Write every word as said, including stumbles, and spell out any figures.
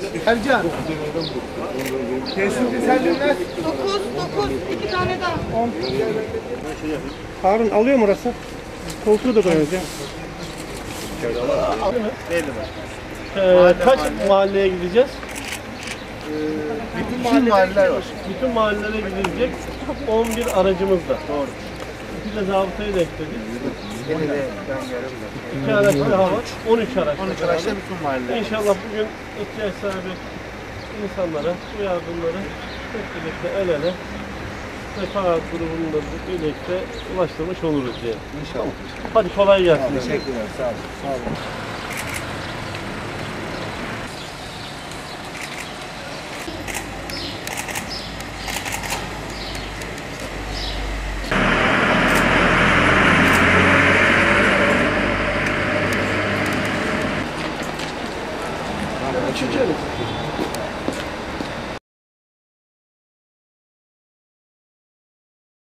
Ercan. Kesinlikle sendinler. Dokuz, dokuz, iki tane daha. On. Harun alıyor mu orası? Koltuğu da koyuyoruz ya. Ee, kaç mahalleye gideceğiz? Bütün mahalleler var. Bütün mahallelere gidilecek on bir aracımız da. Doğru. İki de zabıtayı da ekledik. İki araç daha var. on üç araç. on üç araçta bütün mahalleler. İnşallah bugün ihtiyaç sahibi insanlara bu yardımları hep birlikte el ele Sefa grubunda birlikte ulaştırmış oluruz diye. İnşallah. Hadi kolay gelsin. Teşekkürler. Sağ olun. Sağ olun. Üçüncü